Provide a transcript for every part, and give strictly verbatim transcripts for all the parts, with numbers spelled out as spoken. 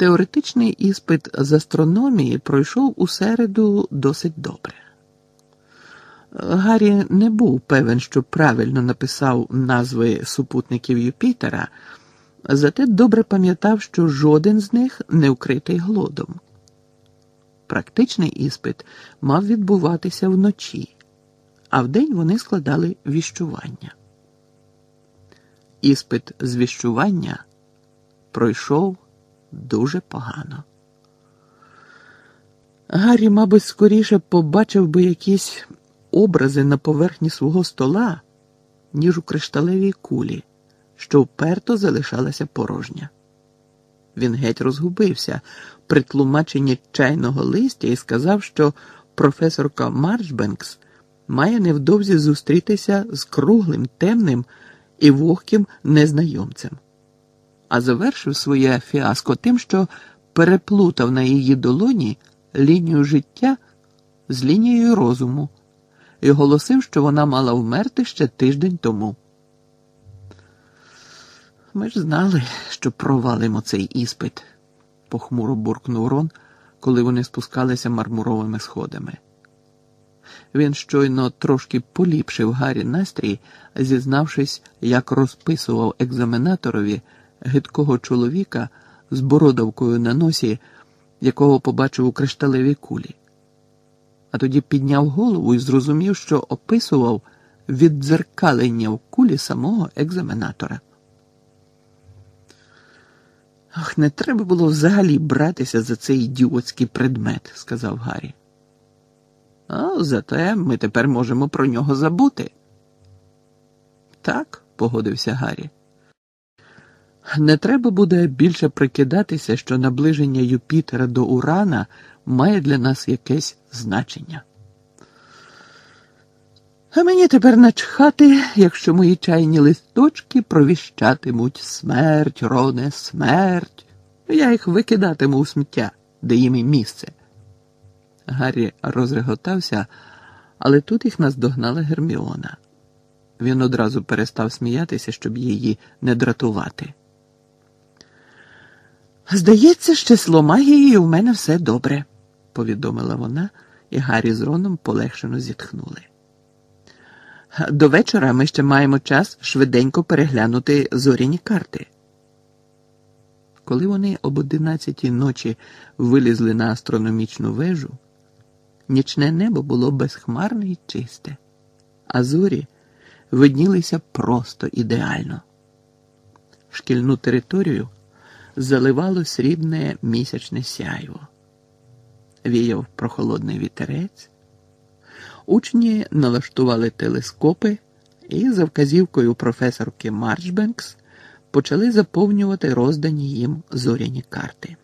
Теоретичний іспит з астрономії пройшов у середу досить добре. Гаррі не був певен, що правильно написав назви супутників Юпітера, зате добре пам'ятав, що жоден з них не вкритий глодом. Практичний іспит мав відбуватися вночі, а вдень вони складали віщування. Іспит з віщування пройшов дуже погано. Гаррі, мабуть, скоріше побачив би якісь образи на поверхні свого стола, ніж у кришталевій кулі, що вперто залишалася порожня. Він геть розгубився при тлумаченні чайного листя і сказав, що професорка Марчбенкс має невдовзі зустрітися з круглим, темним і вогким незнайомцем. А завершив своє фіаско тим, що переплутав на її долоні лінію життя з лінією розуму і оголосив, що вона мала вмерти ще тиждень тому. «Ми ж знали, що провалимо цей іспит», – похмуро буркнув Рон, коли вони спускалися мармуровими сходами. Він щойно трошки поліпшив Гаррі настрій, зізнавшись, як розписував екзаменаторові гидкого чоловіка з бородавкою на носі, якого побачив у кришталевій кулі. А тоді підняв голову і зрозумів, що описував віддзеркалення в кулі самого екзаменатора. «Ах, не треба було взагалі братися за цей ідіотський предмет», – сказав Гаррі. «А зате ми тепер можемо про нього забути». «Так», – погодився Гаррі. «Не треба буде більше прикидатися, що наближення Юпітера до Урана має для нас якесь значення. А мені тепер начхати, якщо мої чайні листочки провіщатимуть смерть, Роне, смерть. Я їх викидатиму у сміття, де їм і місце». Гаррі розреготався, але тут їх наздогнала Герміона. Він одразу перестав сміятися, щоб її не дратувати. «Здається, з числом магії у мене все добре», – повідомила вона, і Гаррі з Роном полегшено зітхнули. «До вечора ми ще маємо час швиденько переглянути зоряні карти». Коли вони об одинадцятій ночі вилізли на астрономічну вежу, нічне небо було безхмарне і чисте, а зорі виднілися просто ідеально. Шкільну територію заливало срібне місячне сяйво. Віяв прохолодний вітерець. Учні налаштували телескопи і за вказівкою професорки Марчбенкс почали заповнювати роздані їм зоряні карти.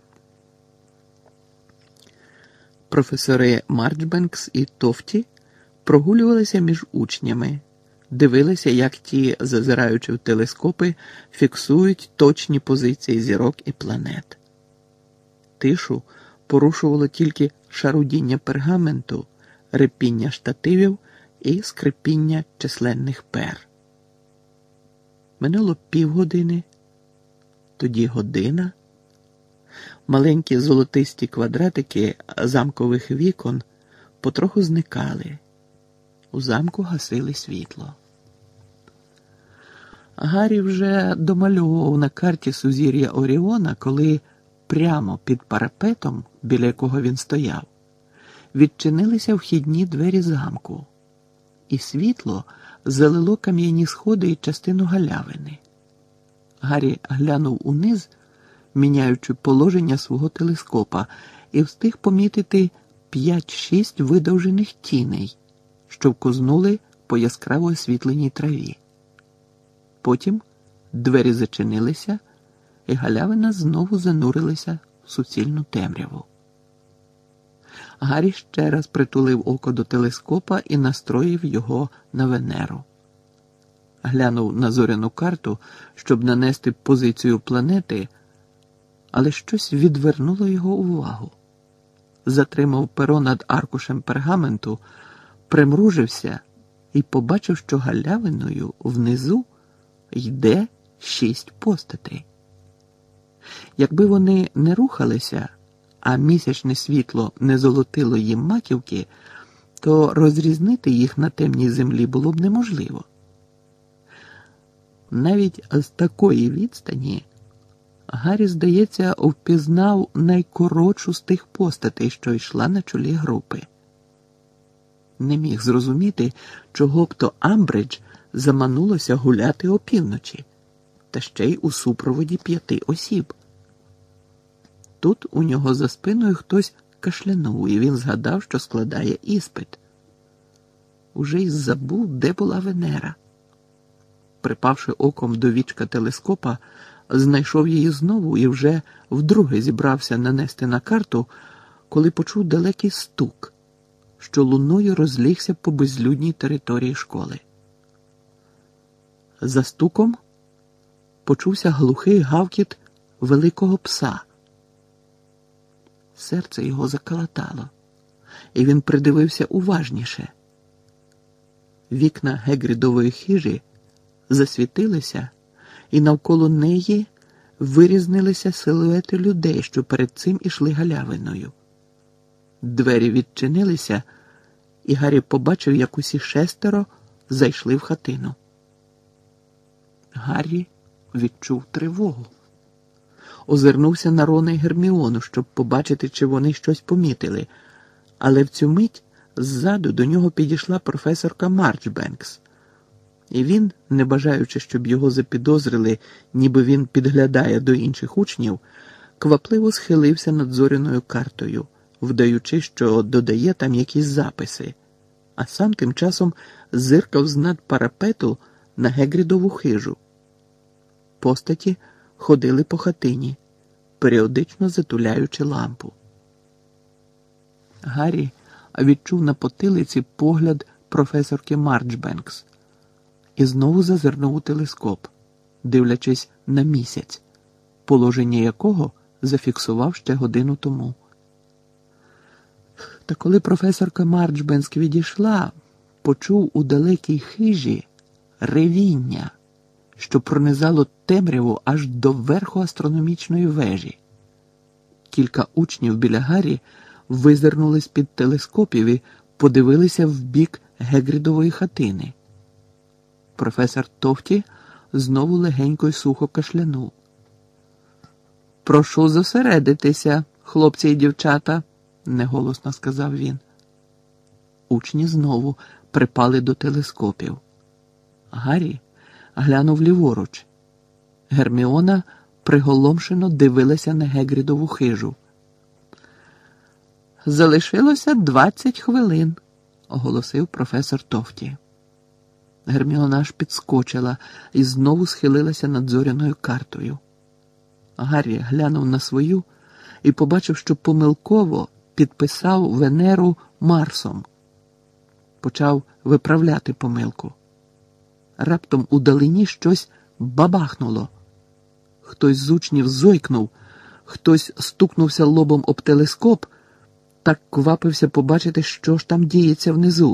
Професори Марчбенкс і Тофті прогулювалися між учнями, дивилися, як ті, зазираючи в телескопи, фіксують точні позиції зірок і планет. Тишу порушувало тільки шарудіння пергаменту, репіння штативів і скрипіння численних пер. Минуло півгодини, тоді година. Маленькі золотисті квадратики замкових вікон потроху зникали. У замку гасили світло. Гаррі вже домальовував на карті сузір'я Оріона, коли прямо під парапетом, біля якого він стояв, відчинилися вхідні двері замку, і світло залило кам'яні сходи і частину галявини. Гаррі глянув униз, міняючи положення свого телескопа, і встиг помітити п'ять-шість видовжених тіней, що вкознули по яскраво освітленій траві. Потім двері зачинилися, і галявина знову занурилася в суцільну темряву. Гаррі ще раз притулив око до телескопа і настроїв його на Венеру. Глянув на зоряну карту, щоб нанести позицію планети, але щось відвернуло його увагу. Затримав перо над аркушем пергаменту, примружився і побачив, що галявиною внизу йде шість постатей. Якби вони не рухалися, а місячне світло не золотило їм маківки, то розрізнити їх на темній землі було б неможливо. Навіть з такої відстані Гаррі, здається, впізнав найкоротшу з тих постатей, що йшла на чолі групи. Не міг зрозуміти, чого б то Амбридж заманулося гуляти опівночі, та ще й у супроводі п'яти осіб. Тут у нього за спиною хтось кашлянув, і він згадав, що складає іспит. Уже й забув, де була Венера. Припавши оком до вічка телескопа, знайшов її знову і вже вдруге зібрався нанести на карту, коли почув далекий стук, що луною розлігся по безлюдній території школи. За стуком почувся глухий гавкіт великого пса. Серце його заколотало, і він придивився уважніше. Вікна Гегрідової хижі засвітилися, і навколо неї вирізнилися силуети людей, що перед цим ішли галявиною. Двері відчинилися, і Гаррі побачив, як усі шестеро зайшли в хатину. Гаррі відчув тривогу. Озирнувся на Рона й Герміону, щоб побачити, чи вони щось помітили, але в цю мить ззаду до нього підійшла професорка Марчбенкс. І він, не бажаючи, щоб його запідозрили, ніби він підглядає до інших учнів, квапливо схилився над зоряною картою, вдаючи, що додає там якісь записи, а сам тим часом зиркав з-над парапету на Гегрідову хижу. Постаті ходили по хатині, періодично затуляючи лампу. Гаррі відчув на потилиці погляд професорки Марчбенкс і знову зазирнув у телескоп, дивлячись на місяць, положення якого зафіксував ще годину тому. Та коли професорка Марчбенкс відійшла, почув у далекій хижі ревіння, що пронизало темряву аж до верху астрономічної вежі. Кілька учнів біля Гаррі визирнули з-під телескопів і подивилися в бік Гегрідової хатини. Професор Товті знову легенько й сухо кашлянув. «Прошу зосередитися, хлопці і дівчата», – неголосно сказав він. Учні знову припали до телескопів. Гаррі глянув ліворуч. Герміона приголомшено дивилася на Гегрідову хижу. «Залишилося двадцять хвилин», – оголосив професор Товті. Герміона аж підскочила і знову схилилася над зоряною картою. Гаррі глянув на свою і побачив, що помилково підписав Венеру Марсом. Почав виправляти помилку. Раптом удалині щось бабахнуло. Хтось з учнів зойкнув, хтось стукнувся лобом об телескоп, так квапився побачити, що ж там діється внизу.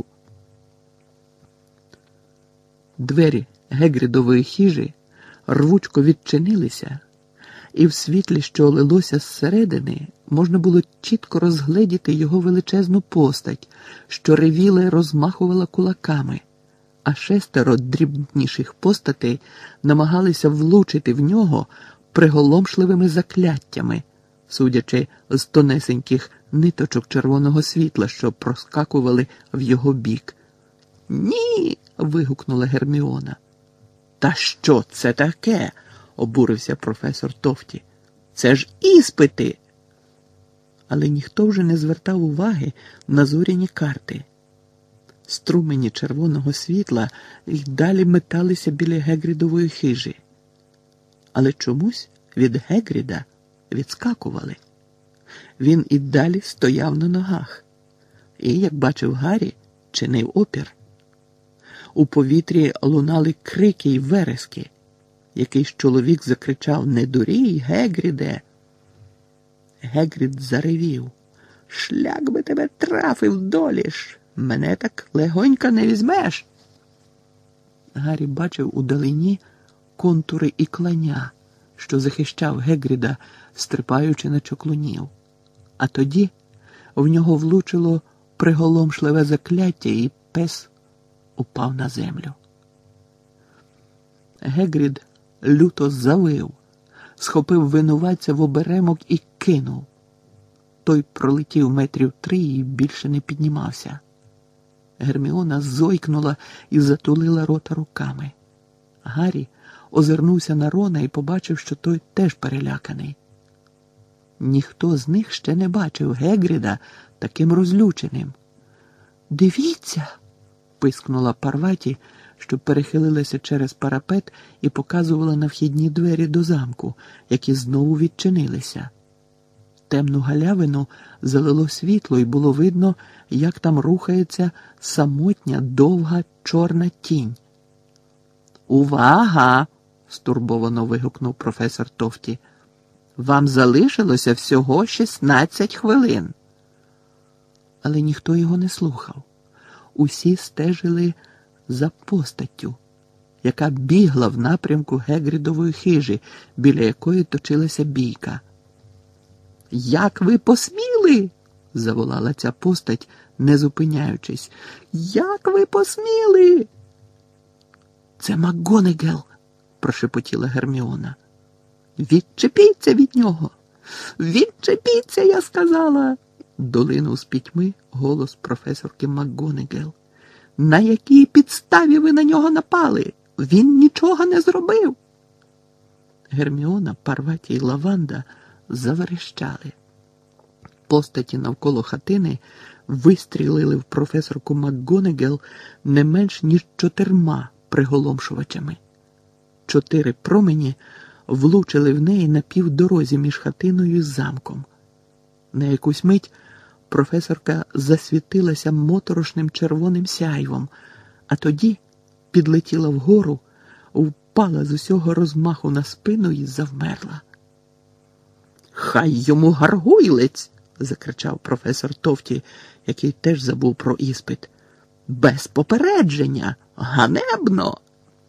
Двері Гегрідової хижі рвучко відчинилися, і в світлі, що лилося зсередини, можна було чітко розгледіти його величезну постать, що ревіла й розмахувала кулаками, а шестеро дрібніших постатей намагалися влучити в нього приголомшливими закляттями, судячи з тонесеньких ниточок червоного світла, що проскакували в його бік. «Ні!» – вигукнула Герміона. «Та що це таке?» – обурився професор Товті. «Це ж іспити!» Але ніхто вже не звертав уваги на зоряні карти. Струмені червоного світла й далі металися біля Гегрідової хижі. Але чомусь від Гегріда відскакували. Він і далі стояв на ногах. І, як бачив Гаррі, чинив опір. У повітрі лунали крики й верески. Якийсь чоловік закричав: «Не дурій, Гегріде!» Гегрід заревів: «Шлях би тебе трафив, доліш! Мене так легонько не візьмеш!» Гаррі бачив удалині контури і кланя, що захищав Гегріда, стрибаючи на чоклунів. А тоді в нього влучило приголомшливе закляття, і пес упав на землю. Гегрід люто завив, схопив винуватця в оберемок і кинув. Той пролетів метрів три і більше не піднімався. Герміона зойкнула і затулила рота руками. Гаррі озирнувся на Рона і побачив, що той теж переляканий. Ніхто з них ще не бачив Гегріда таким розлюченим. «Дивіться!» – пискнула Парваті, що перехилилася через парапет і показувала на вхідні двері до замку, які знову відчинилися. Темну галявину залило світло, і було видно, як там рухається самотня, довга, чорна тінь. «Увага!» – стурбовано вигукнув професор Товті. «Вам залишилося всього шістнадцять хвилин». Але ніхто його не слухав. Усі стежили за постаттю, яка бігла в напрямку Гегрідової хижі, біля якої точилася бійка. «Як ви посміли?» – заволала ця постать, не зупиняючись. «Як ви посміли?» «Це МакГонагал!» – прошепотіла Герміона. «Відчепіться від нього! Відчепіться, я сказала!» – долинув з пітьми голос професорки МакГонагал. «На якій підставі ви на нього напали? Він нічого не зробив!» Герміона, Парваті й Лаванда заверещали. Постаті навколо хатини вистрілили в професорку МакГонагал не менш ніж чотирма приголомшувачами. Чотири промені влучили в неї на півдорозі між хатиною і замком. На якусь мить професорка засвітилася моторошним червоним сяйвом, а тоді підлетіла вгору, впала з усього розмаху на спину і завмерла. «Хай йому гаргуйлець!» – закричав професор Товті, який теж забув про іспит. «Без попередження! Ганебно!»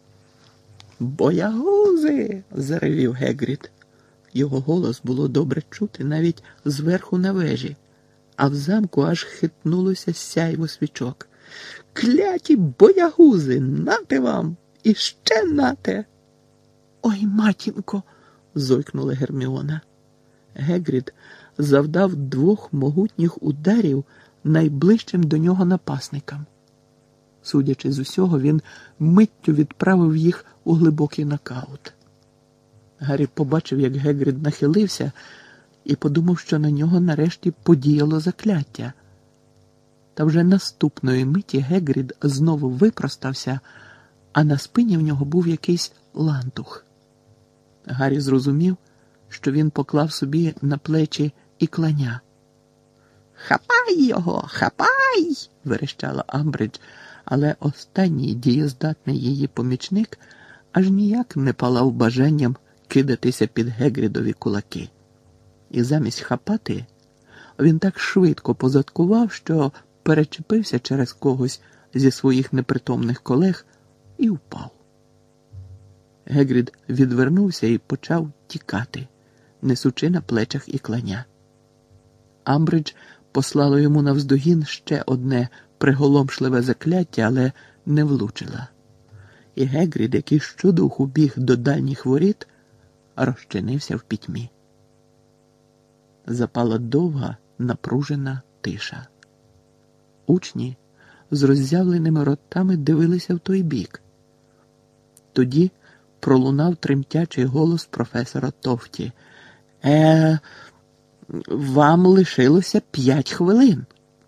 «Боягузи!» – заревів Гегрід. Його голос було добре чути навіть зверху на вежі, а в замку аж хитнулося сяйво свічок. «Кляті боягузи! Нате вам! І ще нате!» «Ой, матінко!» – зойкнула Герміона. Гегрід завдав двох могутніх ударів найближчим до нього напасникам. Судячи з усього, він миттю відправив їх у глибокий нокаут. Гаррі побачив, як Гегрід нахилився, і подумав, що на нього нарешті подіяло закляття. Та вже наступної миті Гегрід знову випростався, а на спині в нього був якийсь лантух. Гаррі зрозумів, що він поклав собі на плечі і кланя. «Хапай його! Хапай!» – верещала Амбридж, але останній дієздатний її помічник аж ніяк не палав бажанням кидатися під Гегрідові кулаки. І замість хапати він так швидко позадкував, що перечепився через когось зі своїх непритомних колег і впав. Гегрід відвернувся і почав тікати, несучи на плечах і кланя. Амбридж послала йому навздогін ще одне приголомшливе закляття, але не влучила. І Гегрід, який щодуху біг до дальніх воріт, розчинився в пітьмі. Запала довга, напружена тиша. Учні з роззявленими ротами дивилися в той бік. Тоді пролунав тремтячий голос професора Товті. «Е, вам лишилося п'ять хвилин».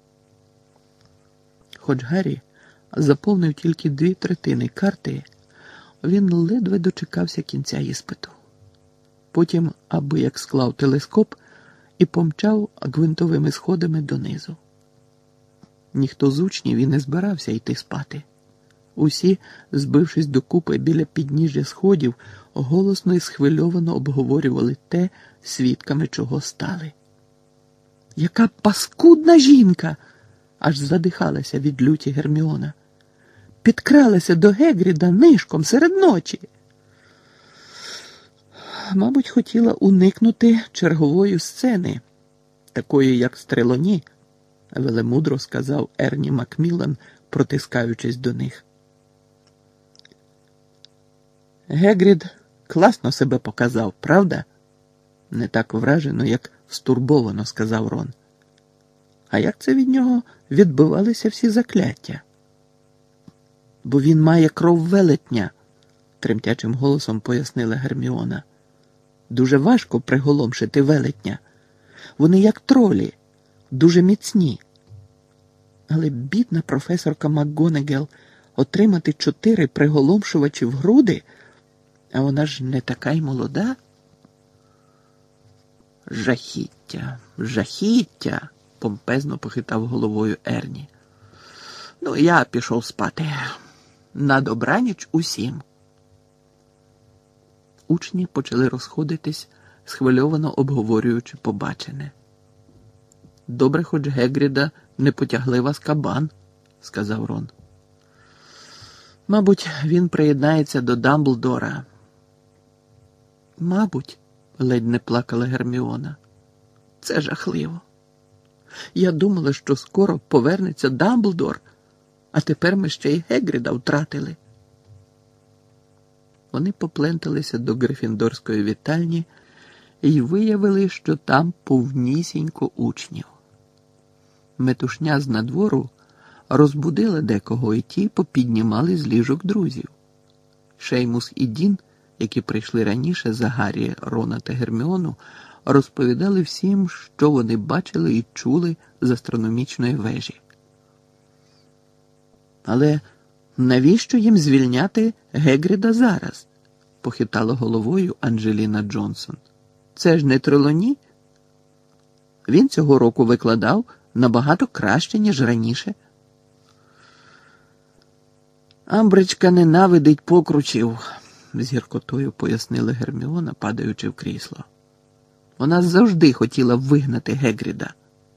Хоч Гаррі заповнив тільки дві третини карти, він ледве дочекався кінця іспиту. Потім аби як склав телескоп і помчав гвинтовими сходами донизу. Ніхто з учнів і не збирався йти спати. Усі, збившись докупи біля підніжжя сходів, голосно і схвильовано обговорювали те, свідками чого стали. «Яка паскудна жінка!» – аж задихалася від люті Герміона. «Підкралася до Гегріда нишком серед ночі!» Мабуть, хотіла уникнути чергової сцени, такої, як з Трелоні, велемудро сказав Ерні Макміллан, протискаючись до них. Гегрід класно себе показав, правда? Не так вражено, як стурбовано, сказав Рон. А як це від нього відбивалися всі закляття? Бо він має кров велетня, тремтячим голосом пояснила Герміона. Дуже важко приголомшити велетня. Вони як тролі, дуже міцні. Але бідна професорка МакГонагал отримати чотири приголомшувачі в груди, а вона ж не така й молода. Жахіття, жахіття, помпезно похитав головою Ерні. Ну, я пішов спати. На добраніч усім. Учні почали розходитись, схвильовано обговорюючи побачене. Добре, хоч Гегріда не потягли вас кабан, сказав Рон. Мабуть, він приєднається до Дамблдора. Мабуть, ледь не плакала Герміона. Це жахливо. Я думала, що скоро повернеться Дамблдор, а тепер ми ще й Гегріда втратили. Вони попленталися до Грифіндорської вітальні і виявили, що там повнісінько учнів. Метушня з надвору розбудила декого, і ті попіднімали з ліжок друзів. Шеймус і Дін, які прийшли раніше за Гаррі, Рона та Герміону, розповідали всім, що вони бачили і чули з астрономічної вежі. Але навіщо їм звільняти Гегріда зараз? Похитала головою Анджеліна Джонсон. Це ж не Трелоні? Він цього року викладав набагато краще, ніж раніше. Амбричка ненавидить покручів, з гіркотою пояснила Герміона, падаючи в крісло. Вона завжди хотіла вигнати Гегріда.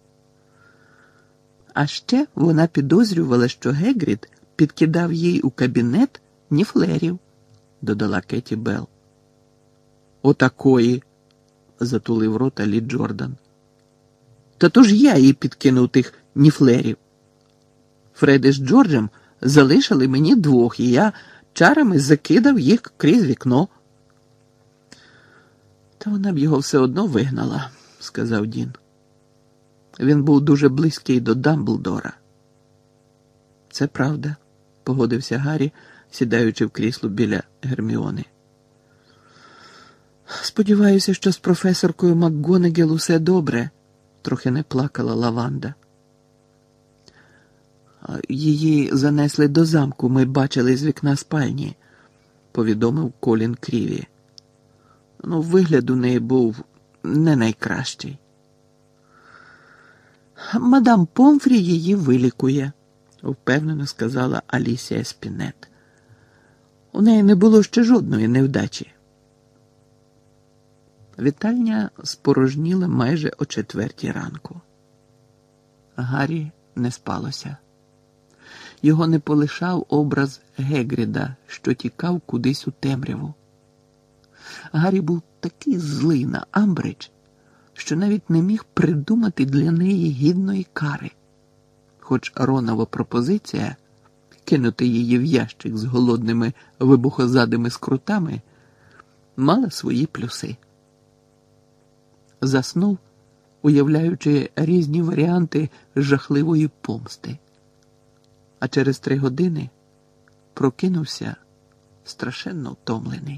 А ще вона підозрювала, що Гегрід підкидав їй у кабінет ніфлерів, додала Кеті Белл. Отакої, затулив рота Лі Джордан. Та то ж я їй підкинув тих ніфлерів. Фреди з Джорджем залишили мені двох, і я чарами закидав їх крізь вікно. Та вона б його все одно вигнала, сказав Дін. Він був дуже близький до Дамблдора. Це правда, погодився Гаррі, сідаючи в крісло біля Герміони. Сподіваюся, що з професоркою МакГонагал усе добре, трохи не плакала Лаванда. Її занесли до замку, ми бачили з вікна спальні, повідомив Колін Кріві. Ну, вигляд у неї був не найкращий. Мадам Помфрі її вилікує, впевнено сказала Алісія Спінет. У неї не було ще жодної невдачі. Вітальня спорожніла майже о четвертій ранку. Гаррі не спалося. Його не полишав образ Гегріда, що тікав кудись у темряву. Гаррі був такий злий на Амбридж, що навіть не міг придумати для неї гідної кари. Хоч Ронова пропозиція кинути її в ящик з голодними вибухозадими скрутами мала свої плюси. Заснув, уявляючи різні варіанти жахливої помсти. А через три години прокинувся страшенно втомлений.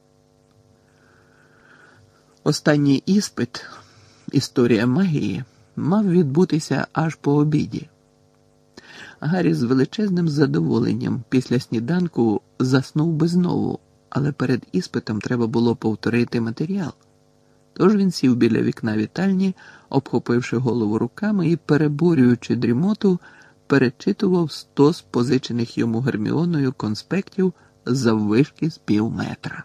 Останній іспит, історія магії, мав відбутися аж по обіді. Гаррі з величезним задоволенням після сніданку заснув би знову, але перед іспитом треба було повторити матеріал. Тож він сів біля вікна вітальні, обхопивши голову руками і, переборюючи дрімоту, перечитував стос позичених йому Герміоною конспектів заввишки з пів метра.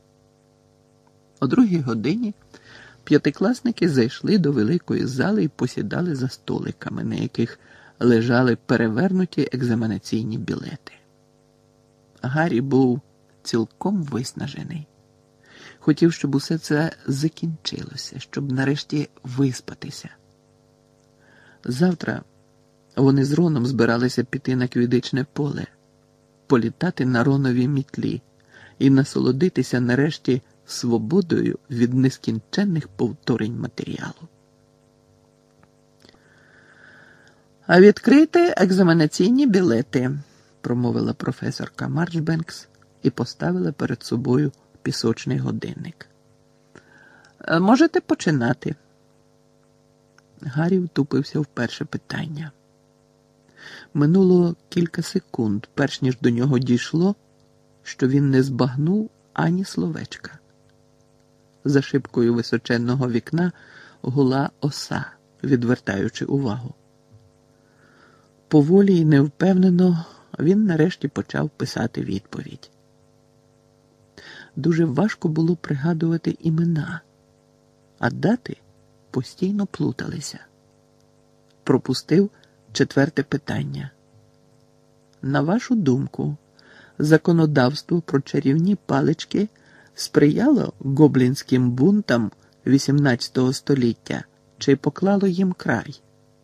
О другій годині п'ятикласники зайшли до великої зали і посідали за столиками, на яких лежали перевернуті екзаменаційні білети. Гаррі був цілком виснажений. Хотів, щоб усе це закінчилося, щоб нарешті виспатися. Завтра вони з Роном збиралися піти на Квідичне поле, політати на Роновій мітлі і насолодитися нарешті свободою від нескінченних повторень матеріалу. «А відкрийте екзаменаційні білети», – промовила професорка Марчбенкс і поставила перед собою пісочний годинник. «Можете починати». Гаррі втупився в перше питання. Минуло кілька секунд, перш ніж до нього дійшло, що він не збагнув ані словечка. За шибкою височенного вікна гула оса, відвертаючи увагу. Поволі й невпевнено він нарешті почав писати відповідь. Дуже важко було пригадувати імена, а дати постійно плуталися. Пропустив четверте питання. На вашу думку, законодавство про чарівні палички сприяло гоблінським бунтам вісімнадцятого століття чи поклало їм край?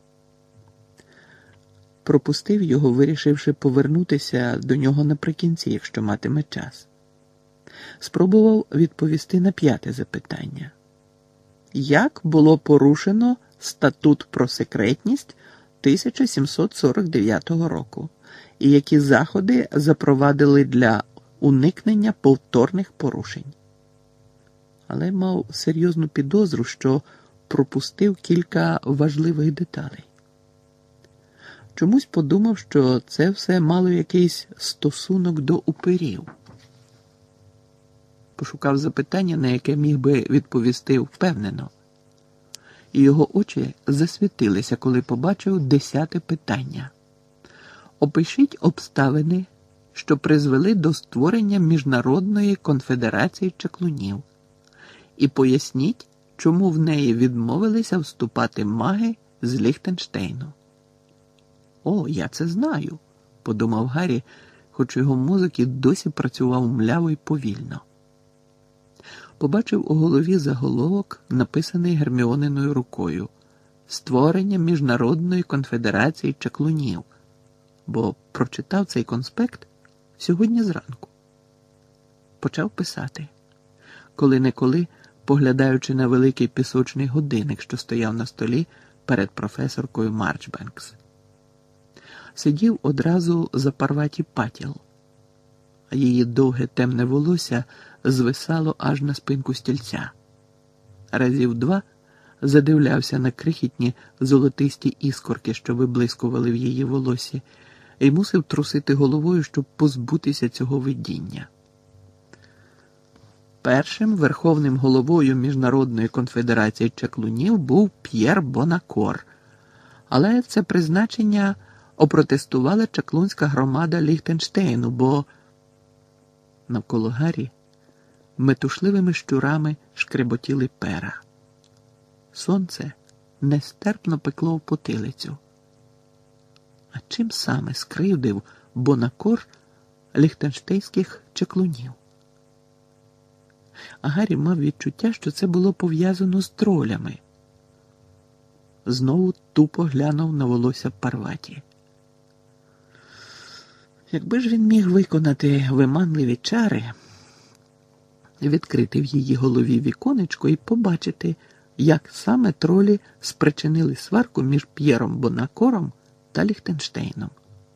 Пропустив його, вирішивши повернутися до нього наприкінці, якщо матиме час. Спробував відповісти на п'яте запитання. Як було порушено статут про секретність тисяча сімсот сорок дев'ятого року і які заходи запровадили для уникнення повторних порушень? Але мав серйозну підозру, що пропустив кілька важливих деталей. Чомусь подумав, що це все мало якийсь стосунок до упирів. Пошукав запитання, на яке міг би відповісти впевнено. І його очі засвітилися, коли побачив десяте питання. Опишіть обставини, що призвели до створення Міжнародної конфедерації чаклунів, і поясніть, чому в неї відмовилися вступати маги з Ліхтенштейну. «О, я це знаю», – подумав Гаррі, хоч його мозок і досі працював мляво й повільно. Побачив у голові заголовок, написаний Герміониною рукою «Створення Міжнародної конфедерації чаклунів», бо прочитав цей конспект сьогодні зранку. Почав писати, коли-неколи поглядаючи на великий пісочний годинник, що стояв на столі перед професоркою Марчбенкс. Сидів одразу за Парваті Патіл, а її довге темне волосся звисало аж на спинку стільця. Разів два задивлявся на крихітні золотисті іскорки, що виблискували в її волосі, і мусив трусити головою, щоб позбутися цього видіння. Першим верховним головою Міжнародної конфедерації чаклунів був П'єр Бонакор, але це призначення опротестувала чаклунська громада Ліхтенштейну, бо навколо Гаррі метушливими щурами шкреботіли пера. Сонце нестерпно пекло в потилицю. А чим саме скривдив Бонакор ліхтенштейнських чаклунів? А Гаррі мав відчуття, що це було пов'язано з тролями. Знову тупо глянув на волосся Парваті. Якби ж він міг виконати виманливі чари, відкрити в її голові віконечко і побачити, як саме тролі спричинили сварку між П'єром Бонакором та Ліхтенштейном.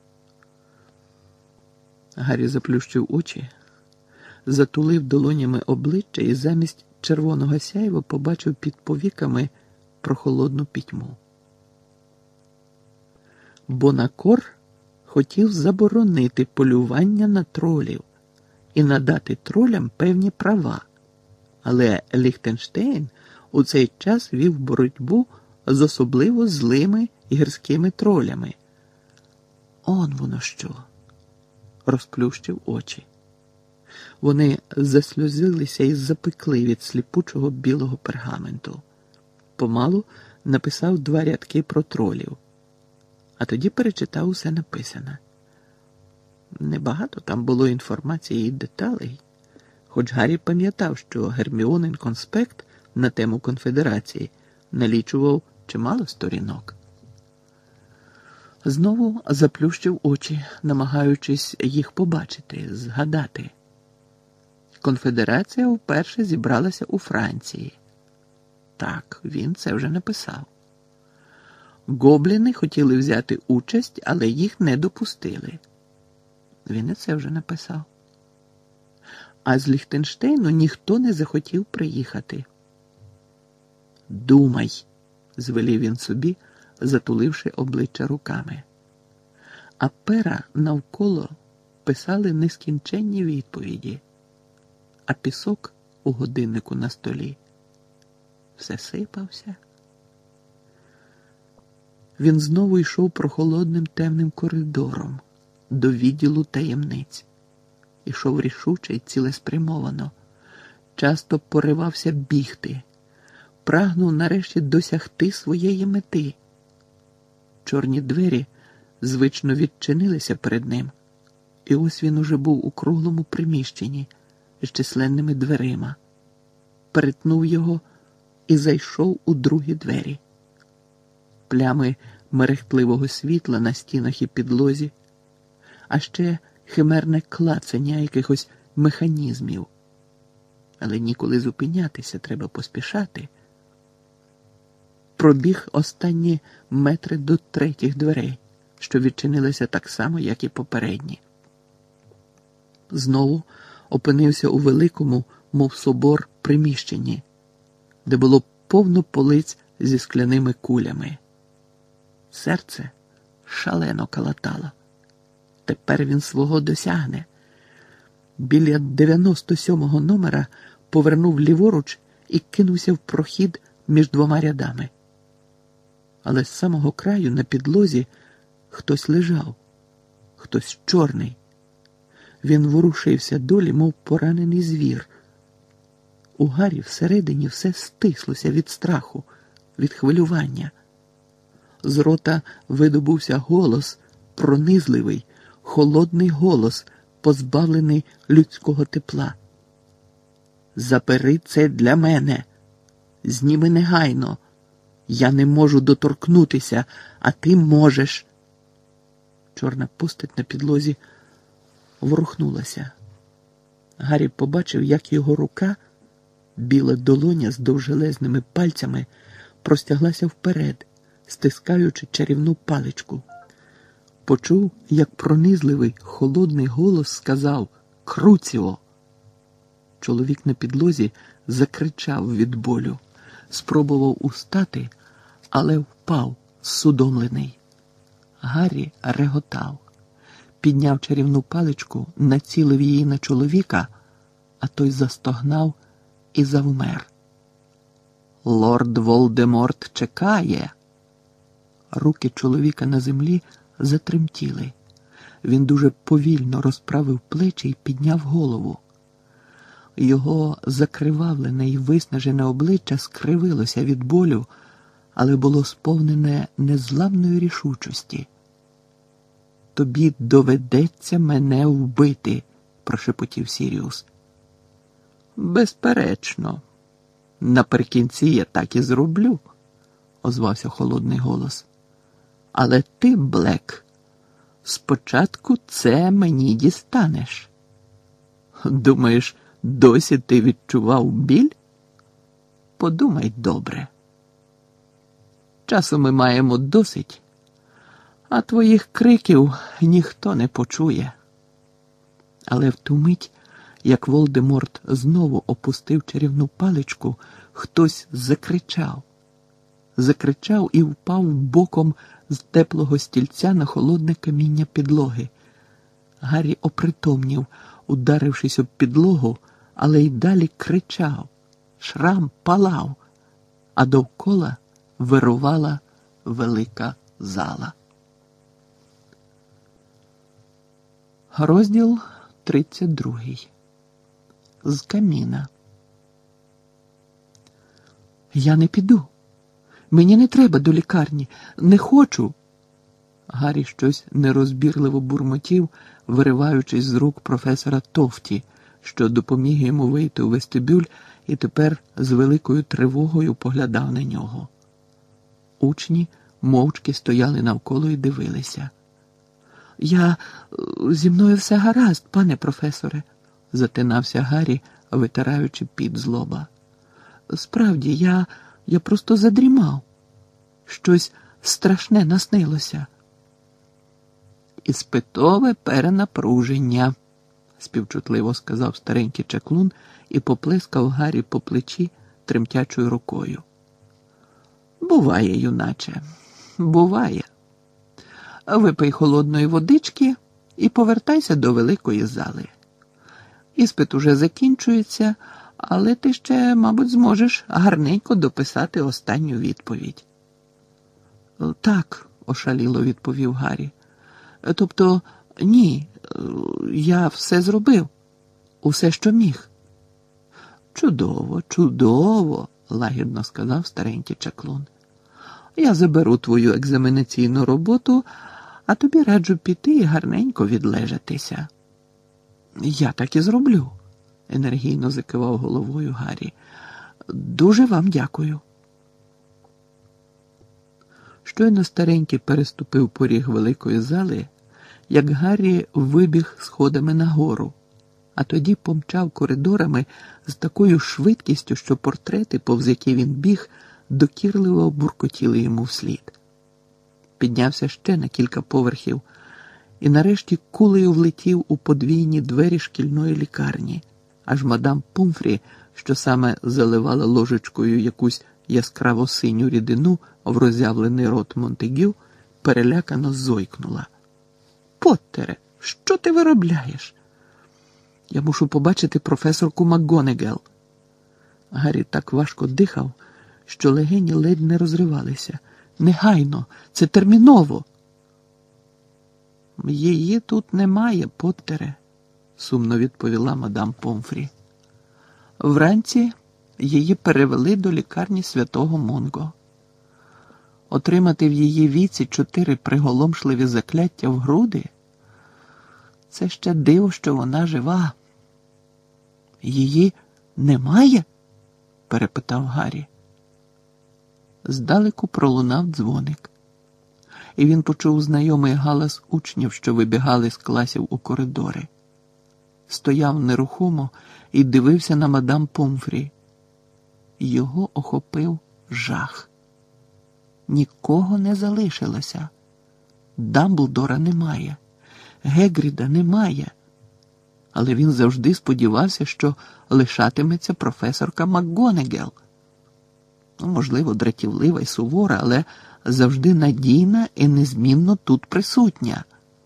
Гаррі заплющив очі, затулив долонями обличчя і замість червоного сяйва побачив під повіками прохолодну пітьму. Бонакор хотів заборонити полювання на тролів і надати тролям певні права, але Ліхтенштейн у цей час вів боротьбу з особливо злими гірськими тролями. Он воно що! Розплющив очі. Вони засльозилися і запекли від сліпучого білого пергаменту. Помалу написав два рядки про тролів, а тоді перечитав усе написане. Небагато там було інформації і деталей, Хоч Гаррі пам'ятав, що Герміонин конспект на тему конфедерації налічував чимало сторінок. Знову заплющив очі, намагаючись їх побачити, згадати. Конфедерація вперше зібралася у Франції. Так, він це вже написав. Гобліни хотіли взяти участь, але їх не допустили. Він і це вже написав. А з Ліхтенштейну ніхто не захотів приїхати. «Думай», – звелів він собі, затуливши обличчя руками. А пера навколо писали нескінченні відповіді, а пісок у годиннику на столі все сипався. Він знову йшов прохолодним темним коридором до відділу таємниць. Ішов рішуче й цілеспрямовано, часто поривався бігти, прагнув нарешті досягти своєї мети. Чорні двері звично відчинилися перед ним, і ось він уже був у круглому приміщенні з численними дверима, перетнув його і зайшов у другі двері. Плями мерехтливого світла на стінах і підлозі, а ще химерне клацання якихось механізмів. Але ніколи зупинятися, треба поспішати. Пробіг останні метри до третіх дверей, що відчинилися так само, як і попередні. Знову опинився у великому, мов собор, приміщенні, де було повно полиць зі скляними кулями. Серце шалено калатало. Тепер він свого досягне. Біля дев'яносто сьомого номера повернув ліворуч і кинувся в прохід між двома рядами. Але з самого краю на підлозі хтось лежав, хтось чорний. Він ворушився долі, мов поранений звір. У Гаррі всередині все стислося від страху, від хвилювання. З рота видобувся голос, пронизливий, холодний голос, позбавлений людського тепла. «Забери це для мене! Зніми негайно! Я не можу доторкнутися, а ти можеш!» Чорна постать на підлозі ворухнулася. Гаррі побачив, як його рука, біла долоня з довжелезними пальцями, простяглася вперед, стискаючи чарівну паличку. Почув, як пронизливий, холодний голос сказав «Круціо!». Чоловік на підлозі закричав від болю, спробував устати, але впав, судомлений. Гаррі реготав, підняв чарівну паличку, націлив її на чоловіка, а той застогнав і завмер. «Лорд Волдеморт чекає!» Руки чоловіка на землі затремтіли. Він дуже повільно розправив плечі і підняв голову. Його закривавлене й виснажене обличчя скривилося від болю, але було сповнене незламної рішучості. «Тобі доведеться мене вбити», – прошепотів Сіріус. «Безперечно. Наприкінці я так і зроблю», – озвався холодний голос. «Але ти, Блек, спочатку це мені дістанеш. Думаєш, досі ти відчував біль? Подумай добре. Часу ми маємо досить, а твоїх криків ніхто не почує». Але в ту мить, як Волдеморт знову опустив чарівну паличку, хтось закричав. Закричав і впав боком з теплого стільця на холодне каміння підлоги. Гаррі опритомнів, ударившись об підлогу, але й далі кричав. Шрам палав, а довкола вирувала велика зала. Розділ тридцять другий. З каміна. «Я не піду. Мені не треба до лікарні. Не хочу!» Гаррі щось нерозбірливо бурмотів, вириваючись з рук професора Тофті, що допоміг йому вийти у вестибюль і тепер з великою тривогою поглядав на нього. Учні мовчки стояли навколо і дивилися. «Я... зі мною все гаразд, пане професоре», – затинався Гаррі, витираючи під з лоба. «Справді, я... я просто задрімав. Щось страшне наснилося». «Іспитове перенапруження», – співчутливо сказав старенький чаклун і поплескав Гаррі по плечі тремтячою рукою. «Буває, юначе, буває. Випий холодної водички і повертайся до великої зали. Іспит уже закінчується, але ти ще, мабуть, зможеш гарненько дописати останню відповідь». «Так», – ошаліло відповів Гаррі. «Тобто, ні, я все зробив, усе, що міг». «Чудово, чудово», – лагідно сказав старенький чаклун. «Я заберу твою екзаменаційну роботу, а тобі раджу піти і гарненько відлежатися». «Я так і зроблю», – енергійно закивав головою Гаррі. «Дуже вам дякую». Щойно старенький переступив поріг великої зали, як Гаррі вибіг сходами нагору, а тоді помчав коридорами з такою швидкістю, що портрети, повз які він біг, докірливо буркотіли йому вслід. Піднявся ще на кілька поверхів і нарешті кулею влетів у подвійні двері шкільної лікарні, аж мадам Помфрі, що саме заливала ложечкою якусь яскраво синю рідину в роззявлений рот Монтегю, перелякано зойкнула. «Поттере, що ти виробляєш?» «Я мушу побачити професорку МакГонегел». Гаррі так важко дихав, що легені ледь не розривалися. «Негайно! Це терміново!» «Її тут немає, Поттере», – сумно відповіла мадам Помфрі. «Вранці її перевели до лікарні святого Монго. Отримати в її віці чотири приголомшливі закляття в груди – це ще диво, що вона жива». «Її немає?» – перепитав Гаррі. Здалеку пролунав дзвоник, і він почув знайомий галас учнів, що вибігали з класів у коридори. Стояв нерухомо і дивився на мадам Помфрі. Його охопив жах. Нікого не залишилося. Дамблдора немає, Гегріда немає. Але він завжди сподівався, що лишатиметься професорка МакГонегел. Ну, можливо, дратівлива й сувора, але завжди надійна і незмінно тут присутня.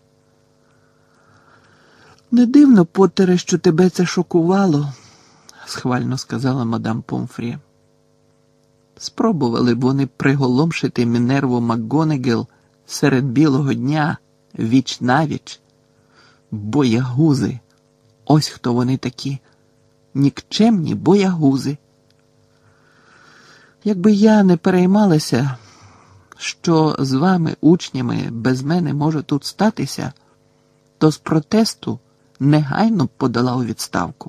«Не дивно, Поттере, що тебе це шокувало», – схвально сказала мадам Помфрі. «Спробували б вони приголомшити Мінерву МакГонегел серед білого дня, віч-навіч. Боягузи. Ось хто вони такі. Нікчемні боягузи. Якби я не переймалася, що з вами, учнями, без мене може тут статися, то з протесту негайно б подала у відставку».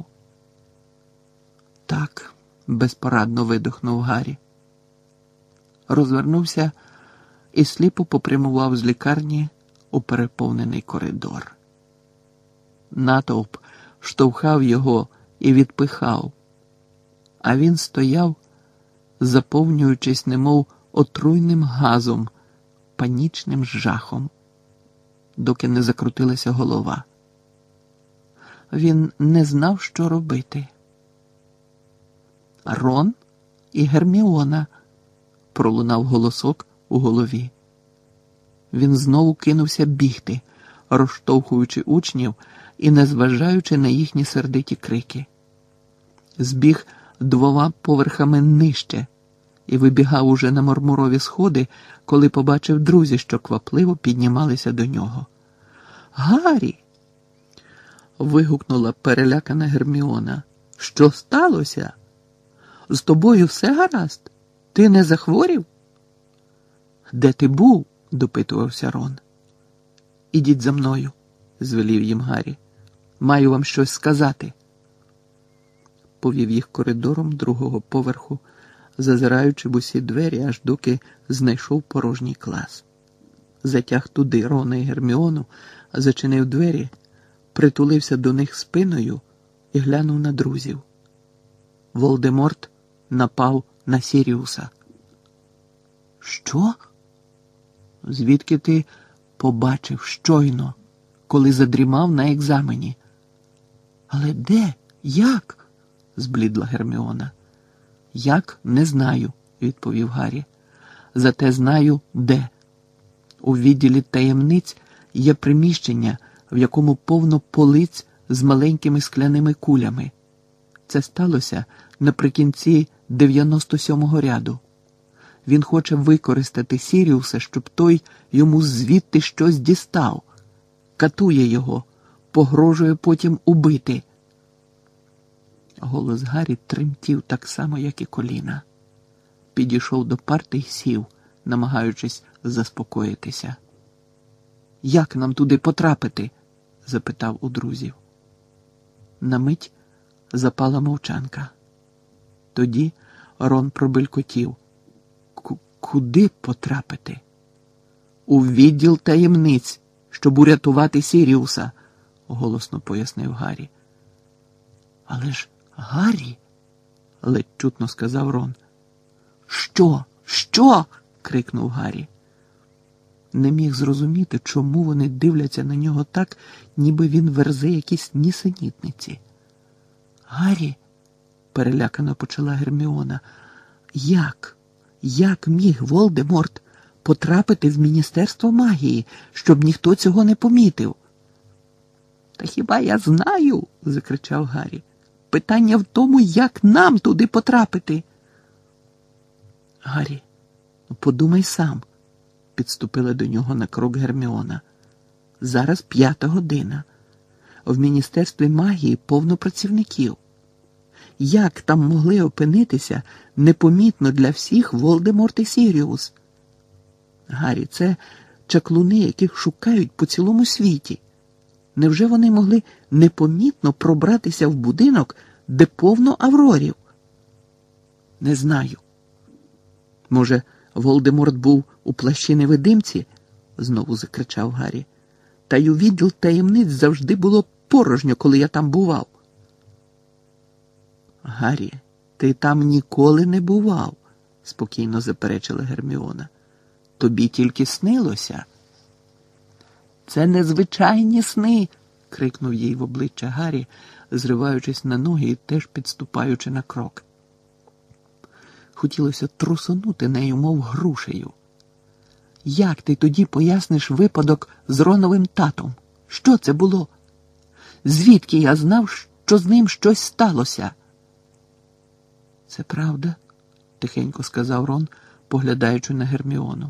«Так», – безпорадно видихнув Гаррі. Розвернувся і сліпо попрямував з лікарні у переповнений коридор. Натовп штовхав його і відпихав, а він стояв, заповнюючись немов отруйним газом, панічним жахом, доки не закрутилася голова. Він не знав, що робити. «Рон і Герміона», – пролунав голосок у голові. Він знову кинувся бігти, розштовхуючи учнів і незважаючи на їхні сердиті крики. Збіг двома поверхами нижче і вибігав уже на мармурові сходи, коли побачив друзів, що квапливо піднімалися до нього. «Гаррі!» – вигукнула перелякана Герміона. «Що сталося? З тобою все гаразд? Ти не захворів?» «Де ти був?» – допитувався Рон. «Ідіть за мною», – звелів їм Гаррі. «Маю вам щось сказати». повів їх коридором другого поверху, зазираючи в усі двері, аж доки знайшов порожній клас. Затяг туди Рона і Герміону, зачинив двері, притулився до них спиною і глянув на друзів. Волдеморт напав на Сіріуса. Що? Звідки ти побачив щойно, коли задрімав на екзамені? Але де? Як? Зблідла Герміона. Як? Не знаю, відповів Гаррі. Зате знаю, де. У відділі таємниць є приміщення, в якому повно полиць з маленькими скляними кулями. Це сталося наприкінці дев'яносто сьомого ряду. Він хоче використати Сіріуса, щоб той йому звідти щось дістав. Катує його, погрожує потім убити. Голос Гаррі тремтів так само, як і коліна. Підійшов до парти й сів, намагаючись заспокоїтися. «Як нам туди потрапити?» – запитав у друзів. На мить запала мовчанка. Тоді Рон пробелькотів. «Куди потрапити?» «У відділ таємниць, щоб урятувати Сіріуса», – голосно пояснив Гаррі. «Але ж, Гаррі!» – ледь чутно сказав Рон. «Що? Що?» – крикнув Гаррі. Не міг зрозуміти, чому вони дивляться на нього так, ніби він верзе якісь нісенітниці. «Гаррі!» – перелякано почала Герміона. «Як? Як міг Волдеморт потрапити в Міністерство магії, щоб ніхто цього не помітив?» «Та хіба я знаю?» – закричав Гаррі. «Питання в тому, як нам туди потрапити?» «Гаррі, ну подумай сам», – підступила до нього на крок Герміона. «Зараз п'ята година. В Міністерстві магії повно працівників. Як там могли опинитися непомітно для всіх Волдеморт і Сіріус? Гаррі, це чаклуни, яких шукають по цілому світі. Невже вони могли непомітно пробратися в будинок, де повно аврорів?» «Не знаю. Може, Волдеморт був у плащі невидимці?» – знову закричав Гаррі. «Та й у відділ таємниць завжди було порожньо, коли я там бував». «Гаррі, ти там ніколи не бував», – спокійно заперечила Герміона. «Тобі тільки снилося». «Це незвичайні сни!» – крикнув їй в обличчя Гаррі, зриваючись на ноги і теж підступаючи на крок. Хотілося трусонути нею, мов грушею. «Як ти тоді поясниш випадок з Роновим татом? Що це було? Звідки я знав, що з ним щось сталося?» «Це правда», – тихенько сказав Рон, поглядаючи на Герміону.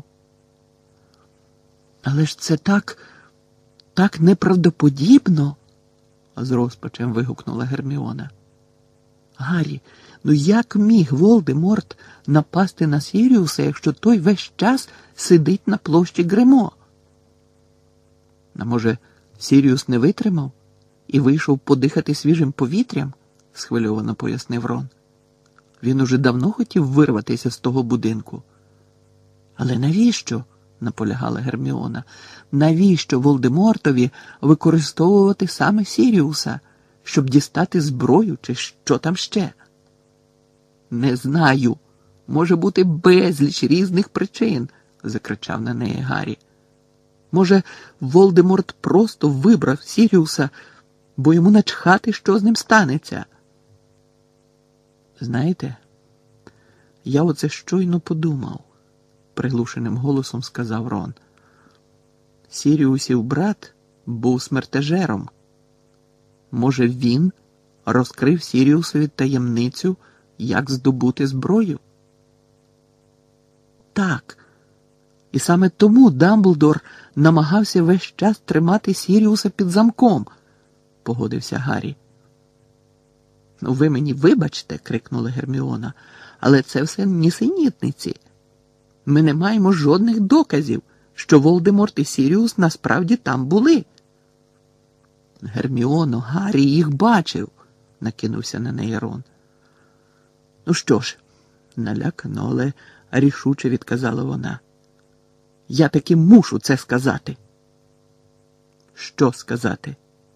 «Але ж це так, так неправдоподібно!» – з розпачем вигукнула Герміона. «Гаррі, ну як міг Волдеморт напасти на Сіріуса, якщо той весь час сидить на площі Гремо?» «А може, Сіріус не витримав і вийшов подихати свіжим повітрям?» – схвильовано пояснив Рон. «Він уже давно хотів вирватися з того будинку». «Але навіщо?» – наполягала Герміона. «Навіщо Волдемортові використовувати саме Сіріуса, щоб дістати зброю чи що там ще?» «Не знаю. Може бути безліч різних причин», – закричав на неї Гаррі. «Може, Волдеморт просто вибрав Сіріуса, бо йому начхати, що з ним станеться?» «Знаєте, я оце щойно подумав», – приглушеним голосом сказав Рон. «Сіріусів брат був смертежером. Може, він розкрив Сіріусові таємницю, як здобути зброю?» «Так. І саме тому Дамблдор намагався весь час тримати Сіріуса під замком», – погодився Гаррі. «Ну, ви мені вибачте», – крикнула Герміона, – «але це все нісенітниці. Ми не маємо жодних доказів, що Волдеморт і Сіріус насправді там були». «Герміоно, Гаррі їх бачив», – накинувся на неї Рон. Ну що ж, налякано, але рішуче відказала вона. Я таки мушу це сказати. Що сказати?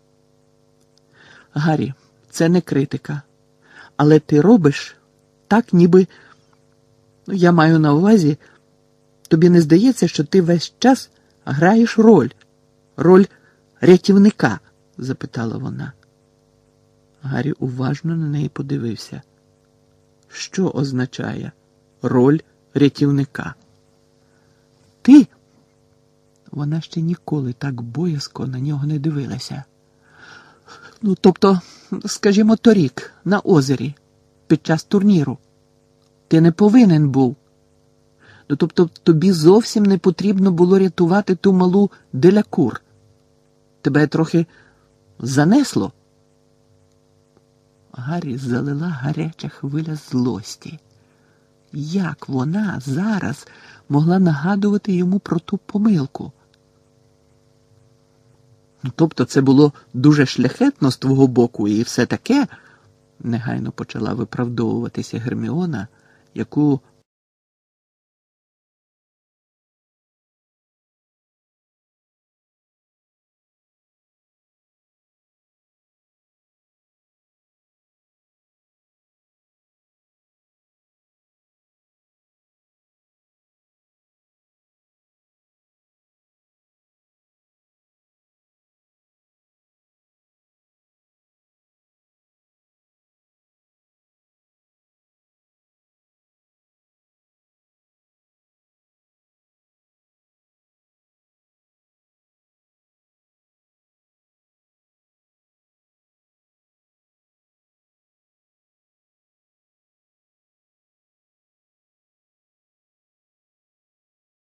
Гаррі, це не критика. Але ти робиш так, ніби... Ну, я маю на увазі, тобі не здається, що ти весь час граєш роль? Роль рятівника? Запитала вона. Гаррі уважно на неї подивився. Що означає роль рятівника? Ти? Вона ще ніколи так боязко на нього не дивилася. Ну, тобто, скажімо, торік, на озері, під час турніру. Ти не повинен був. Ну, тобто, тобі зовсім не потрібно було рятувати ту малу Делякур. Тебе трохи занесло? Гаррі залила гаряча хвиля злості. Як вона зараз могла нагадувати йому про ту помилку? Ну, тобто це було дуже шляхетно з твого боку і все таке, негайно почала виправдовуватися Герміона, яку